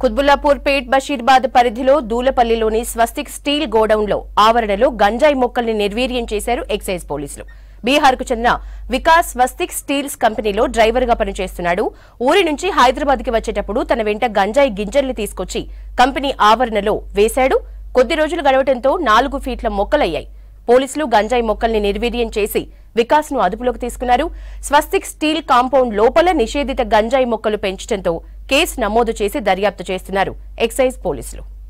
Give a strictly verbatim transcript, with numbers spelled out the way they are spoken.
కుత్బుల్లాపూర్ పేట్ బషీర్బాద్ పరిధిలో దూలపల్లిలోని స్వస్తిక్ స్టీల్ గోడౌన్లో ఆవరణలో గంజాయి మొక్కల్ని నిర్వీర్యం చేశారు ఎక్సైజ్ పోలీసులు. బీహార్కు చెందిన వికాస్ స్వస్తిక్ స్టీల్స్ కంపెనీలో డ్రైవర్గా పనిచేస్తున్నాడు. ఊరి నుంచి హైదరాబాద్ కి వచ్చేటప్పుడు తన వెంట గంజాయి గింజల్ని తీసుకొచ్చి కంపెనీ ఆవరణలో వేశాడు. కొద్ది రోజులు గడవడంతో నాలుగు ఫీట్ల మొక్కలయ్యాయి. పోలీసులు గంజాయి మొక్కల్ని నిర్వీర్యం చేసి వికాస్ ను అదుపులోకి తీసుకున్నారు. స్వస్తిక్ స్టీల్ కాంపౌండ్ లోపల నిషేధిత గంజాయి మొక్కలు పెంచడంతో కేసు నమోదు చేసి దర్యాప్తు చేస్తున్నారు ఎక్సైజ్ పోలీసులు.